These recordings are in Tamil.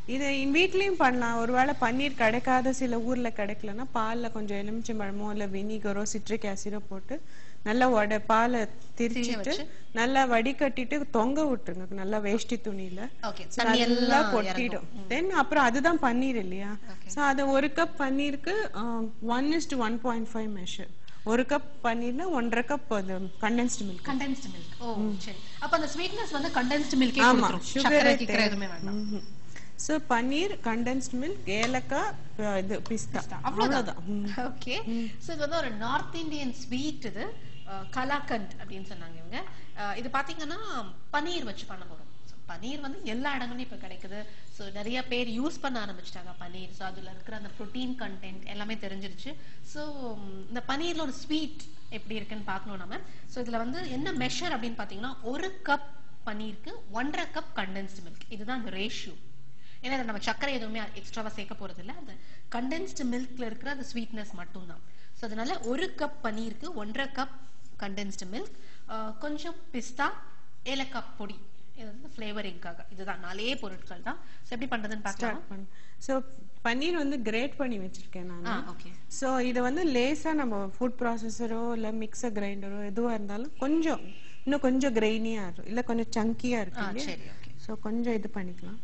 இது வீட்லயும் பண்ணலாம். ஒருவேளை பன்னீர் கிடைக்காத சில ஊர்ல கிடைக்கலன்னா பால்ல கொஞ்சம் எலுமிச்சம்பழமோ இல்ல வினிகரோ சிட்ரிக் ஆசிடோ போட்டு நல்லா பாலை திரிச்சிட்டு நல்லா வடிகட்டிட்டு தொங்க விட்டுருங்க நல்லா வேஷ்டி துணியில. நல்லா கொட்டிடும். தென் அப்புறம் அதுதான் பன்னீர் இல்லையா? சோ அது ஒரு கப் பன்னீருக்கு 1:1.5 மெஷர். ஒரு கப் பன்னீர்னா 1.5 cup condensed milk. Condensed milk. ஓ சரி. அப்ப அந்த ஸ்வீட்னஸ் வந்து கண்டென்ஸ்டு மில்கே கொடுத்துரும். சக்கரை கிக்கரை எதுவுமே வேண்டாம். சோ பன்னீர், கண்டென்ஸ்ட் மில்க், ஏலக்காய், இது பிஸ்தா, அவ்வளவுதான். ஓகே. சோ இது வந்து ஒரு நார்த் இந்தியன் ஸ்வீட். இது கலாகண்ட் அப்படின்னு சொன்னாங்க இவங்க. இது பாத்தீங்கன்னா பன்னீர் வச்சு பண்ண போறோம். பன்னீர் வந்து எல்லா இடங்களையும் இப்ப கிடைக்குது. ஸோ நிறைய பேர் யூஸ் பண்ண ஆரம்பிச்சிட்டாங்க பன்னீர். ஸோ அதுல இருக்கிற அந்த ப்ரோட்டீன் கண்டென்ட் எல்லாமே தெரிஞ்சிருச்சு. ஸோ இந்த பன்னீர்ல ஒரு ஸ்வீட் எப்படி இருக்குன்னு பார்க்கணும் நம்ம. ஸோ இதுல வந்து என்ன மெஷர் அப்படின்னு பாத்தீங்கன்னா ஒரு கப் பன்னீருக்கு 1.5 கப் கண்டென்ஸ்டு மில்க். இதுதான் அந்த ரேஷியோ. ஏன்னா நம்ம சர்க்கரை எதுவுமே எக்ஸ்ட்ராவா சேர்க்க போறது இல்லை. அந்த கண்டென்ஸ்டு மில்க்ல இருக்கிற அந்த ஸ்வீட்னஸ் மட்டும் தான். ஸோ அதனால ஒரு கப் பன்னீருக்கு 1.5 கப் கண்டென்ஸ்டு மில்க், கொஞ்சம் பிஸ்தா, ஏலக்காய் பொடி, இது வந்து ஃப்ளேவரிங்காக. இதுதான் 4 பொருட்கள் தான். சோ எப்படி பண்றதுன்னு பார்க்கலாம். சோ பன்னீர் வந்து கிரேட் பண்ணி வச்சிருக்கேன் நான். ஓகே. சோ இது வந்து லேசா நம்ம ஃபுட் ப்ராசஸரோ இல்ல மிக்சர் கிரைண்டரோ எதுவா இருந்தாலும் கொஞ்சம் இன்னும் கொஞ்சம் கிரெயினியா இருக்கும், இல்ல கொஞ்சம் சங்கியா இருக்கு. சரி, ஓகே. சோ கொஞ்சம் இது பண்ணிக்கலாம்.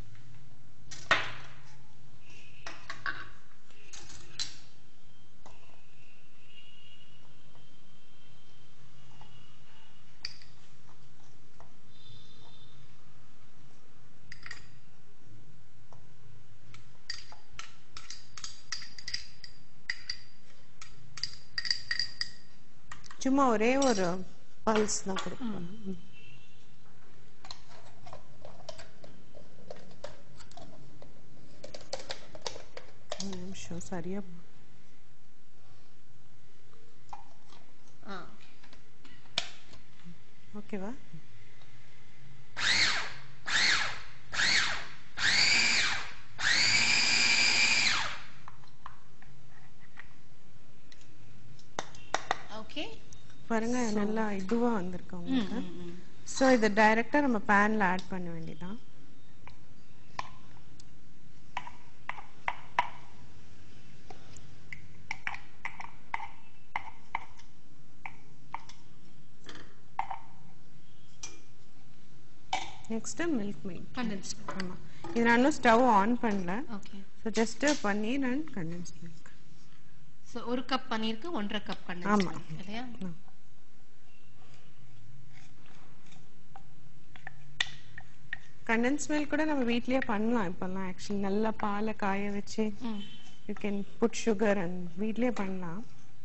சும்மா ஒரே ஒரு பல்ஸ் தான் கொடுப்போம். நிமிஷம் சரியா ஓகேவா? ஓகே பாருங்க நல்லா இதுவா வந்திருக்கு உங்களுக்கு. சோ இத டைரக்டா நம்ம பேன்ல ஆட் பண்ண வேண்டியதான். Next milk made condensed. ஆமா, இது நான் ஸ்டவ் ஆன் பண்ணல. Okay. So just paneer and condensed milk. So ஒரு கப் பன்னீருக்கு 1.5 கப் கண்டென்ஸ்ட் மில்க் இல்லையா? கண்டென்ஸ் மில்க் கூட நம்ம வீட்லயே பண்ணலாம் இப்பெல்லாம். ஆக்சுவலி நல்லா பாலை காய வச்சு you can put sugar and வீட்லயே பண்ணலாம்.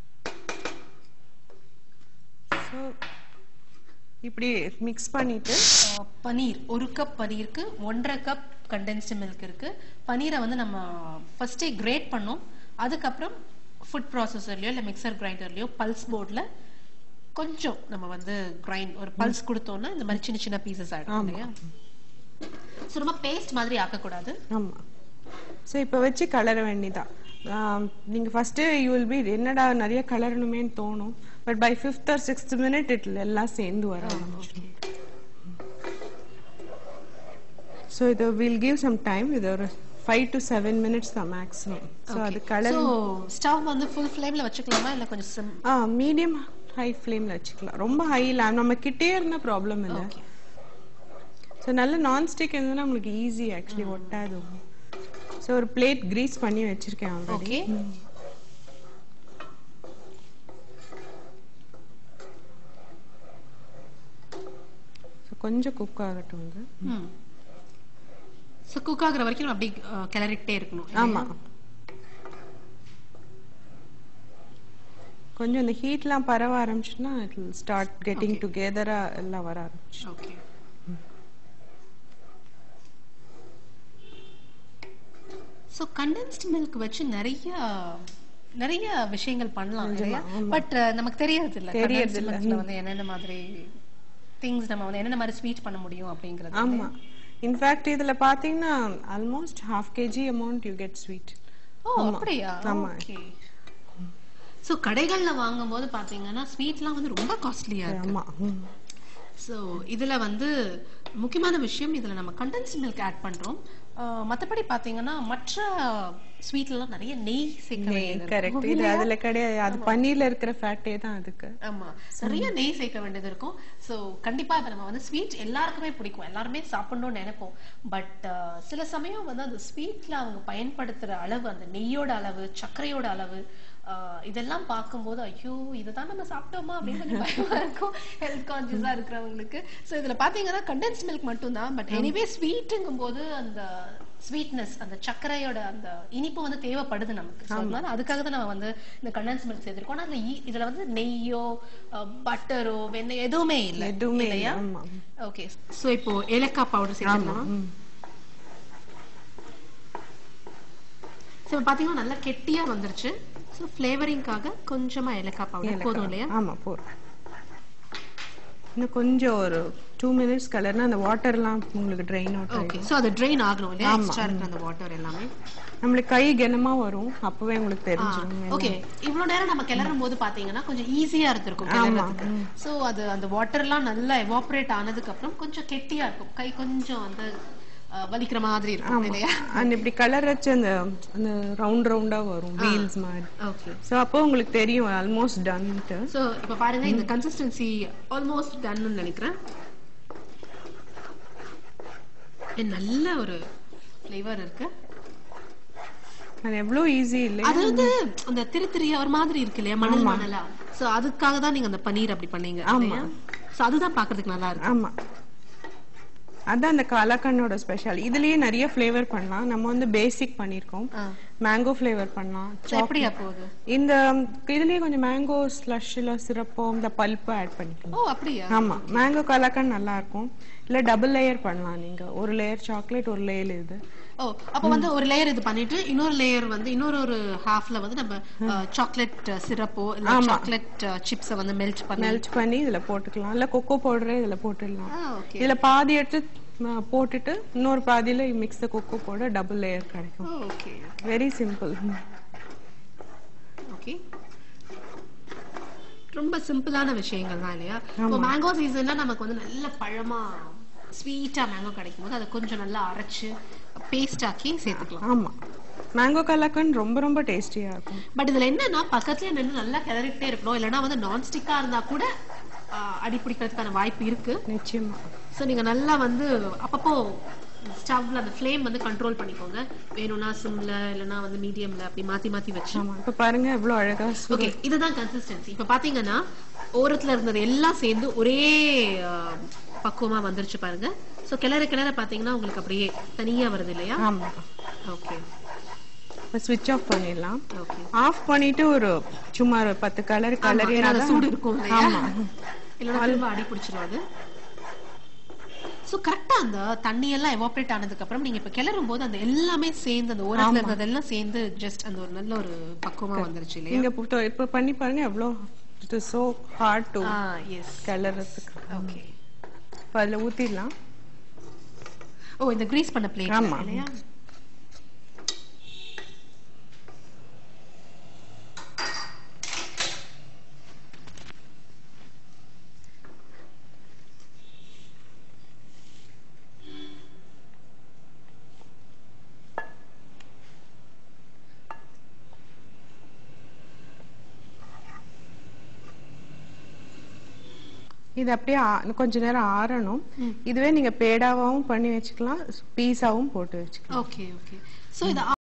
ஸோ இப்படி மிக்ஸ் பண்ணிட்டு பன்னீர் ஒரு கப் பன்னீருக்கு 1.5 கப் கண்டென்ஸ்டு மில்க் இருக்கு. பன்னீரை வந்து நம்ம ஃபர்ஸ்டே கிரேட் பண்ணோம். அதுக்கப்புறம் ஃபுட் ப்ராசஸர்லயோ இல்லை மிக்சர் கிரைண்டர்லயோ பல்ஸ் போர்ட்ல கொஞ்சம் நம்ம வந்து கிரைண்ட் ஒரு பல்ஸ் கொடுத்தோம்னா இந்த மாதிரி சின்ன சின்ன பீசஸ் ஆயிடும் இல்லையா? சோ ரொம்ப பேஸ்ட் மாதிரி ஆக்க கூடாது. ஆமா. சோ இப்போ வச்சு கலர வேண்டியதான். நீங்க ஃபர்ஸ்ட் யூ வில் பி என்னடா நிறைய கலரணுமேன்னு தோணும். But by 5th or 6th minute இட்ல எல்லாம் சேர்ந்து வர ஆரம்பிச்சிடும். சோ இது வில் கிவ் சம் டைம். இது ஒரு 5 to 7 minutes தான் மேக்ஸிமம். சோ அது கலர். சோ ஸ்டவ் வந்து ஃபுல் ஃப்ளேம்ல வச்சுக்கலாமா இல்ல கொஞ்சம் மீடியம் ஹை ஃப்ளேம்ல வச்சுக்கலாம். ரொம்ப ஹைல நம்ம கிட்டே இருந்தா ப்ராப்ளம் இல்ல. சோ நல்ல நான் ஸ்டிக் இருந்தா நமக்கு ஈஸி ஆக்சுவலி ஒட்டாது. சோ ஒரு பிளேட் கிரீஸ் பண்ணி வச்சிருக்கேன் ஆல்ரெடி. ஓகே. சோ கொஞ்சம் குக் ஆகட்டும் இது. சோ குக் ஆகுற வரைக்கும் நம்ம அப்படியே கிளறிட்டே இருக்கணும். ஆமா. கொஞ்சம் இந்த ஹீட்லாம் பரவ ஆரம்பிச்சுன்னா it will start getting together எல்லாம் வர ஆரம்பிச்சு. ஓகே. சோ கண்டென்ஸ்ட் மில்க் வச்சு நிறைய விஷயங்கள் பண்ணலாம் இல்லையா? பட் நமக்கு தெரியறது இல்ல வந்து என்னென்ன மாதிரி திங்ஸ் நம்ம வந்து என்னென்ன மாதிரி ஸ்வீட் பண்ண முடியும் அப்படிங்கிறது. ஆமா. இன்ஃபேக்ட் இதுல பாத்தீங்கன்னா almost 1/2 kg amount you get sweet. ஓ அப்படியா? ஓகே. சோ கடைகள்ல வாங்கும்போது பாத்தீங்கன்னா ஸ்வீட்லாம் வந்து ரொம்ப காஸ்ட்லியா இருக்கு. ஆமா. சோ இதுல வந்து முக்கியமான விஷயம், இதுல நம்ம கண்டென்ஸ்ட் மில்க் ஆட் பண்றோம். மத்தபடி பாத்தீங்கன்னா மற்ற ஸ்வீட்ல எல்லாம் நிறைய நெய் சேர்க்க வேண்டியது கரெக்ட். இது அதுல கிடையாது, அது பன்னீர்ல இருக்கிற ஃபேட்டே தான் அதுக்கு. ஆமா, நிறைய நெய் சேர்க்க வேண்டியது இருக்கும். சோ கண்டிப்பா இப்ப நம்ம வந்து ஸ்வீட் எல்லாருக்குமே பிடிக்கும், எல்லாருமே சாப்பிடணும்னு நினைப்போம். பட் சில சமயம் வந்து அந்த ஸ்வீட்ல அவங்க பயன்படுத்துற அளவு, அந்த நெய்யோட அளவு, சர்க்கரையோட அளவு, இதெல்லாம் பார்க்கும்போது ஐயோ இதுதான் நம்ம சாப்பிட்டோமா அப்படின்னு கொஞ்சம் பயமா இருக்கும் ஹெல்த் கான்சியஸா இருக்கிறவங்களுக்கு. சோ இதுல பாத்தீங்கன்னா கண்டென்ஸ் மில்க் மட்டும் தான். பட் எனிவே ஸ்வீட்டுங்கும் போது அந்த ஸ்வீட்னஸ், அந்த சர்க்கரையோட அந்த இனிப்பு வந்து தேவைப்படுது நமக்கு. அதனால அதுக்காக தான் நம்ம வந்து இந்த கண்டென்ஸ் மில்க் சேர்த்திருக்கோம். ஆனா இதுல வந்து நெய்யோ பட்டரோ வெண்ணெய் எதுவுமே இல்லை இல்லையா? ஓகே. சோ இப்போ ஏலக்காய் பவுடர் சேர்த்துக்கலாம். சோ பாத்தீங்கன்னா நல்லா கெட்டியா வந்துருச்சு. சோ ஃப்ளேவரிங்காக கொஞ்சமா ஏலக்காய் பவுடர் போதும் இல்லையா? ஆமா போதும். இன்னும் கொஞ்சம் ஒரு 2 minutes கலர்னா அந்த வாட்டர்லாம் உங்களுக்கு ட்ரெயின் அவுட் ஆகும். ஓகே. சோ அது ட்ரெயின் ஆகணும் இல்லையா? எக்ஸ்ட்ரா இருக்கிற அந்த வாட்டர் எல்லாமே நம்மளுக்கு கை கனமா வரும், அப்பவே உங்களுக்கு தெரிஞ்சிரும். ஓகே. இவ்வளவு நேரம் நம்ம கிளறும் போது பாத்தீங்கன்னா கொஞ்சம் ஈஸியா இருந்திருக்கும் கிளறதுக்கு. சோ அது அந்த வாட்டர்லாம் நல்லா எவாபரேட் ஆனதுக்கு அப்புறம் கொஞ்சம் கெட்டியா இருக்கும், கை கொஞ்சம் வந்து வலிக்கிற மாதிரி இருக்கும் இல்லையா? அந்த இப்படி கலர் வச்சு அந்த அந்த ரவுண்டா வரும் வீல்ஸ் மாதிரி. ஓகே. சோ அப்போ உங்களுக்கு தெரியும் ஆல்மோஸ்ட் டன். சோ இப்போ பாருங்க இந்த கன்சிஸ்டன்சி ஆல்மோஸ்ட் டன்னு நினைக்கிறேன். நல்ல ஒரு ஃப்ளேவர் இருக்கு. அது எவ்வளவு ஈஸி இல்ல? அது வந்து அந்த திரித்திரியா ஒரு மாதிரி இருக்கு இல்லையா, மணல் மணலா. சோ அதுக்காக தான் நீங்க அந்த பன்னீர் அப்படி பண்ணீங்க இல்லையா? சோ அதுதான் பாக்குறதுக்கு நல்லா இருக்கு. ஆமா, அதான் அந்த கலாக்கண்டோட ஸ்பெஷல். இதுலயே நிறைய ஃப்ளேவர் பண்ணலாம். நம்ம வந்து பேசிக் பண்ணிருக்கோம். மேங்கோ ஃப்ளேவர் பண்ணலாம். எப்படியா போகுது? இந்த இதுலயே கொஞ்சம் மேங்கோ ஸ்லஷ் இல்ல சிரப்போ இந்த பல்ப் ஆட் பண்ணிக்கலாம். ஓ அப்படியா? ஆமா, மேங்கோ கலாக்கண்ட் நல்லா இருக்கும். இல்ல டபுள் லேயர் பண்ணலாம். நீங்க ஒரு லேயர் சாக்லேட், ஒரு லேயர் இது. ஓ அப்ப வந்து ஒரு லேயர் இது பண்ணிட்டு இன்னொரு லேயர் வந்து இன்னொரு ஹாஃப்ல வந்து நம்ம சாக்லேட் சிரப்போ இல்ல சாக்லேட் சிப்ஸ் வந்து மெல்ட் பண்ணி இதுல போட்டுக்கலாம். இல்ல கொக்கோ பவுடரே இதுல போட்டுடலாம். இதுல பாதி எடுத்து போட்டுட்டு இன்னொரு பாதியில mix the cocoa powder, double layer கிடைக்கும். Okay, very simple. ஓகே, ரொம்ப சிம்பிளான விஷயங்கள் தான் இல்லையா? இப்போ மேங்கோ சீசன்ல நமக்கு வந்து நல்ல பழமா ஸ்வீட்டா மேங்கோ கிடைக்கும் போது அதை கொஞ்சம் நல்லா அரைச்சு பேஸ்ட் ஆக்கி சேர்த்துக்கலாம். ஆமா, மேங்கோ கலாக்கண்ட் ரொம்ப ரொம்ப டேஸ்டியா இருக்கும். பட் இதுல என்னன்னா பக்கத்துல நின்று நல்லா கிளறிட்டே இருக்கணும், இல்லைன்னா வந்து நான் ஸ்டிக்கா இருந்தா கூட அடி பிடிக்கிறதுக்கான வாய்ப்பு இருக்கு. நிச்சயமா. சோ நீங்க நல்லா வந்து அப்பப்போ ஸ்டவ்ல அந்த ஃப்ளேம் வந்து கண்ட்ரோல் பண்ணிக்கோங்க. வேணும்னா சிம்ல இல்லனா வந்து மீடியம்ல அப்படி மாத்தி மாத்தி வச்சு. ஆமா, இப்ப பாருங்க எவ்வளவு அழகா. ஓகே, இதுதான் கன்சிஸ்டன்சி. இப்ப பாத்தீங்கன்னா ஓரத்துல இருந்தது எல்லாம் சேர்ந்து ஒரே பக்குவமா வந்துருச்சு பாருங்க. சோ கிளற பாத்தீங்கன்னா உங்களுக்கு அப்படியே தனியா வருது இல்லையா? ஆமா. ஓகே, இப்ப ஸ்விட்ச் ஆஃப் பண்ணிடலாம். ஓகே, ஆஃப் பண்ணிட்டு ஒரு சும்மா 10 கலரினா சூடு இருக்கும் இல்லையா? ஆமா, இல்லனா திரும்ப அடி பிடிச்சிரும் அது. சோ கரெக்ட்டா அந்த தண்ணி எல்லாம் எவாபரேட் ஆனதுக்கு அப்புறம் நீங்க இப்ப கிளறும் போது அந்த எல்லாமே சேர்ந்து அந்த ஓரத்துல இருந்ததெல்லாம் சேர்ந்து ஜஸ்ட் அந்த ஒரு நல்ல ஒரு பக்குவமா வந்துருச்சு இல்லையா? நீங்க இப்ப பண்ணி பாருங்க எவ்வளவு it is so hard to கலர்றதுக்கு. ஓகே, இப்ப அதுல ஊத்திடலாம். ஓ இந்த கிரீஸ் பண்ண பிளேட் இல்லையா? இது அப்படியே கொஞ்ச நேரம் ஆறணும். இதுவே நீங்க பேடாவும் பண்ணி வச்சுக்கலாம், பீஸாவும் போட்டு வச்சுக்கலாம். Okay okay. சோ இது